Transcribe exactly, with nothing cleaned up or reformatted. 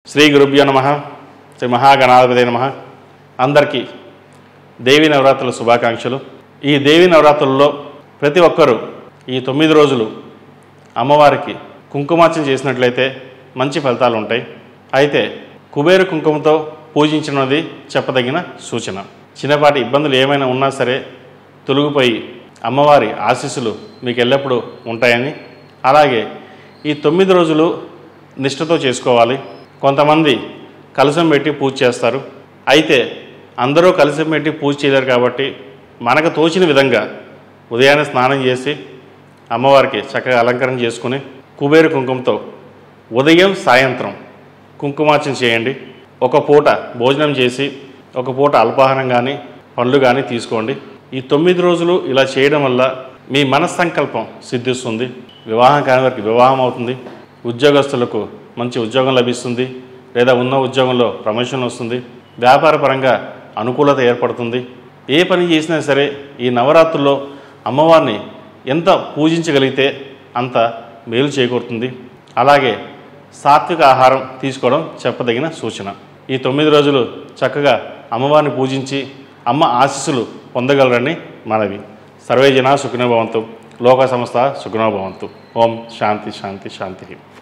శ్రీ గురుభ్యో నమః. శ్రీ మహాగణాధిపతయే నమః. అందరికీ దేవీ నవరాత్రుల శుభాకాంక్షలు. ఈ దేవీ నవరాత్రుల్లో ప్రతి ఒక్కరూ ఈ తొమ్మిది రోజులు అమ్మవారికి కుంకుమార్చన చేసినట్లయితే మంచి ఫలితాలు ఉంటాయి. అయితే కుబేర కుంకుమతో పూజించినది చెప్పదగిన సూచన. చిన్నపాటి ఇబ్బందులు ఏమైనా ఉన్నా సరే తొలగిపోయి అమ్మవారి ఆశీస్సులు మీకు ఎల్లప్పుడూ ఉంటాయని, అలాగే ఈ తొమ్మిది రోజులు నిష్ఠతో చేసుకోవాలి. కొంతమంది కలశం పెట్టి పూజ చేస్తారు. అయితే అందరూ కలశం పెట్టి పూజ చేయలేరు కాబట్టి మనకు తోచిన విధంగా ఉదయాన్నే స్నానం చేసి అమ్మవారికి చక్కగా అలంకరణ చేసుకుని కుబేర కుంకుమతో ఉదయం సాయంత్రం కుంకుమార్చన చేయండి. ఒక పూట భోజనం చేసి ఒక పూట అల్పాహారం కానీ పండ్లు కానీ తీసుకోండి. ఈ తొమ్మిది రోజులు ఇలా చేయడం వల్ల మీ మనస్సంకల్పం సిద్ధిస్తుంది. వివాహం కాని వారికి వివాహం అవుతుంది. ఉద్యోగస్తులకు మంచి ఉద్యోగం లభిస్తుంది, లేదా ఉన్న ఉద్యోగంలో ప్రమోషన్ వస్తుంది. వ్యాపారపరంగా అనుకూలత ఏర్పడుతుంది. ఏ పని చేసినా సరే ఈ నవరాత్రుల్లో అమ్మవారిని ఎంత పూజించగలిగితే అంత మేలు చేకూరుతుంది. అలాగే సాత్విక ఆహారం తీసుకోవడం చెప్పదగిన సూచన. ఈ తొమ్మిది రోజులు చక్కగా అమ్మవారిని పూజించి అమ్మ ఆశీస్సులు పొందగలరని మనవి. సర్వే జనా సుఖినో భవంతు. లోక సమస్త సుఖినో భవంతు. ఓం శాంతి శాంతి శాంతి.